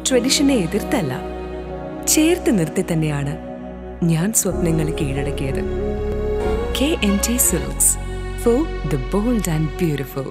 ട്രഡീഷനെ എതിർത്തല്ല, ചേർത്ത് നിർത്തി തന്നെയാണ് ഞാൻ സ്വപ്നങ്ങൾ കീഴടക്കിയത്. KMT Silks, for the bold and beautiful.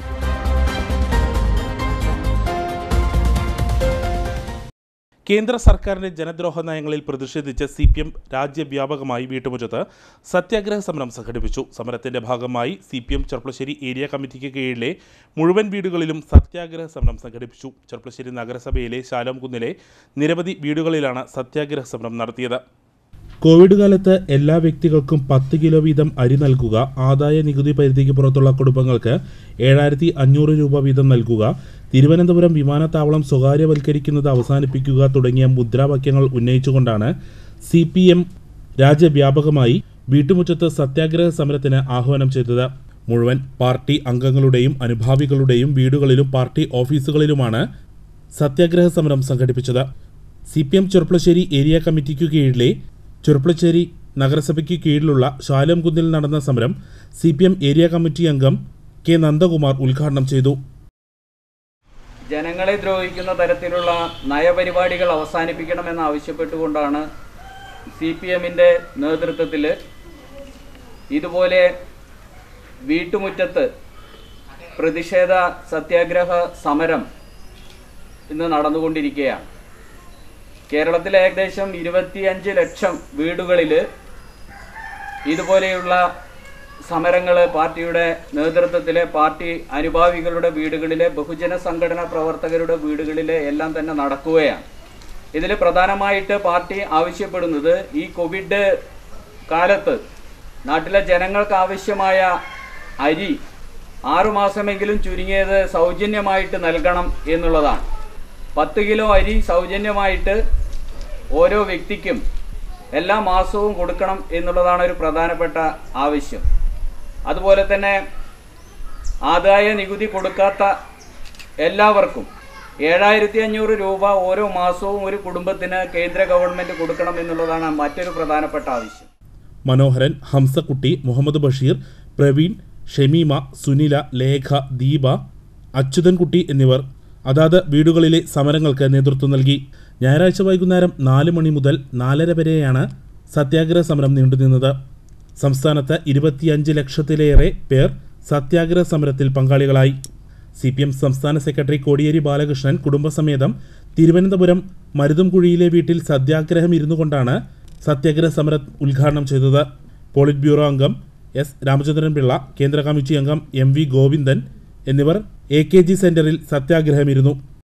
കേന്ദ്ര സർക്കാരിന്റെ ജനദ്രോഹ നയങ്ങളിൽ പ്രതിഷേധിച്ച് CPM രാജ്യവ്യാപകമായി വീട്ടുമുറ്റത്ത് സത്യാഗ്രഹ സമരം സംഘടിപ്പിച്ചു. സമരത്തിന്റെ ഭാഗമായി CPM ചെർപ്പളശ്ശേരി ഏരിയ കമ്മിറ്റിക്ക് കീഴിലെ മുഴുവൻ വീടുകളിലും സത്യാഗ്രഹ സമരം സംഘടിപ്പിച്ചു. ചെർപ്പളശ്ശേരി നഗരസഭയിലെ ശാലോംകുന്നിലെ നിരവധി വീടുകളിലാണ് സത്യാഗ്രഹ സമരം നടത്തിയത്. കോവിഡ് കാലത്ത് എല്ലാ വ്യക്തികൾക്കും 10 കിലോ വീതം അരി നൽകുക, ആദായ നികുതി പരിധിക്ക് പുറത്തുള്ള കുടുംബങ്ങൾക്ക് 7500 രൂപ വീതം നൽകുക, തിരുവനന്തപുരം വിമാനത്താവളം സ്വകാര്യവൽക്കരിക്കുന്നത് അവസാനിപ്പിക്കുക തുടങ്ങിയ മുദ്രാവാക്യങ്ങൾ ഉന്നയിച്ചുകൊണ്ടാണ് CPM രാജ്യവ്യാപകമായി വീട്ടുമുറ്റത്ത് സത്യാഗ്രഹ സമരത്തിന് ആഹ്വാനം ചെയ്തത്. മുഴുവൻ പാർട്ടി അംഗങ്ങളുടെയും അനുഭാവികളുടെയും വീടുകളിലും പാർട്ടി ഓഫീസുകളിലുമാണ് സത്യാഗ്രഹ സമരം സംഘടിപ്പിച്ചത്. CPM ചെർപ്പളശ്ശേരി ഏരിയ കമ്മിറ്റിക്കു കീഴിലെ ചെർപ്പളശ്ശേരി നഗരസഭയ്ക്ക് കീഴിലുള്ള ശാലോംകുന്നിൽ നടന്ന സമരം CPM ഏരിയ കമ്മിറ്റി അംഗം K. നന്ദകുമാർ ഉദ്ഘാടനം ചെയ്തു. ജനങ്ങളെ ദ്രോഹിക്കുന്ന തരത്തിലുള്ള നയപരിപാടികൾ അവസാനിപ്പിക്കണമെന്ന് ആവശ്യപ്പെട്ടുകൊണ്ടാണ് CPMന്റെ നേതൃത്വത്തിൽ ഇതുപോലെ വീട്ടുമുറ്റത്ത് പ്രതിഷേധ സത്യാഗ്രഹ സമരം ഇന്ന് നടന്നുകൊണ്ടിരിക്കുകയാണ്. കേരളത്തിലെ ഏകദേശം 25 ലക്ഷം വീടുകളിൽ ഇതുപോലെയുള്ള സമരങ്ങൾ പാർട്ടിയുടെ നേതൃത്വത്തിലെ പാർട്ടി അനുഭാവികളുടെ വീടുകളിലെ ബഹുജന സംഘടനാ പ്രവർത്തകരുടെ വീടുകളിലെ എല്ലാം തന്നെ നടക്കുകയാണ്. ഇതിൽ പ്രധാനമായിട്ട് പാർട്ടി ആവശ്യപ്പെടുന്നത് ഈ കോവിഡ് കാലത്ത് നാട്ടിലെ ജനങ്ങൾക്ക് ആവശ്യമായ അരി 6 മാസമെങ്കിലും ചുരുങ്ങിയത് സൗജന്യമായിട്ട് നൽകണം എന്നുള്ളതാണ്. 10 കിലോ അരി സൗജന്യമായിട്ട് ഓരോ വ്യക്തിക്കും എല്ലാ മാസവും കൊടുക്കണം എന്നുള്ളതാണ് ഒരു പ്രധാനപ്പെട്ട ആവശ്യം. അതുപോലെ തന്നെ ആദായ നികുതി കൊടുക്കാത്ത എല്ലാവർക്കും 7500 രൂപ ഓരോ മാസവും ഒരു കുടുംബത്തിന് കേന്ദ്ര ഗവൺമെൻറ് കൊടുക്കണം എന്നുള്ളതാണ് മറ്റൊരു പ്രധാനപ്പെട്ട ആവശ്യം. മനോഹരൻ, ഹംസക്കുട്ടി, മുഹമ്മദ് ബഷീർ, പ്രവീൺ, ഷമീമ, സുനില, ലേഖ, ദീപ, അച്യുതൻകുട്ടി എന്നിവർ അതാത് വീടുകളിലെ സമരങ്ങൾക്ക് നേതൃത്വം നൽകി. ഞായറാഴ്ച വൈകുന്നേരം 4 മണി മുതൽ 4:30 വരെയാണ് സത്യാഗ്രഹ സമരം നീണ്ടുനിന്നത്. സംസ്ഥാനത്ത് 25 ലക്ഷത്തിലേറെ പേർ സത്യാഗ്രഹ സമരത്തിൽ പങ്കാളികളായി. CPM സംസ്ഥാന സെക്രട്ടറി കോടിയേരി ബാലകൃഷ്ണൻ കുടുംബസമേതം തിരുവനന്തപുരം മരുതുംകുഴിയിലെ വീട്ടിൽ സത്യാഗ്രഹം ഇരുന്നുകൊണ്ടാണ് സത്യാഗ്രഹ സമരം ഉദ്ഘാടനം ചെയ്തത്. പോളിറ്റ് ബ്യൂറോ അംഗം S. രാമചന്ദ്രൻപിള്ള, കേന്ദ്ര കമ്മിറ്റി അംഗം MV ഗോവിന്ദൻ എന്നിവർ AKG സെന്ററിൽ സത്യാഗ്രഹമിരുന്നു.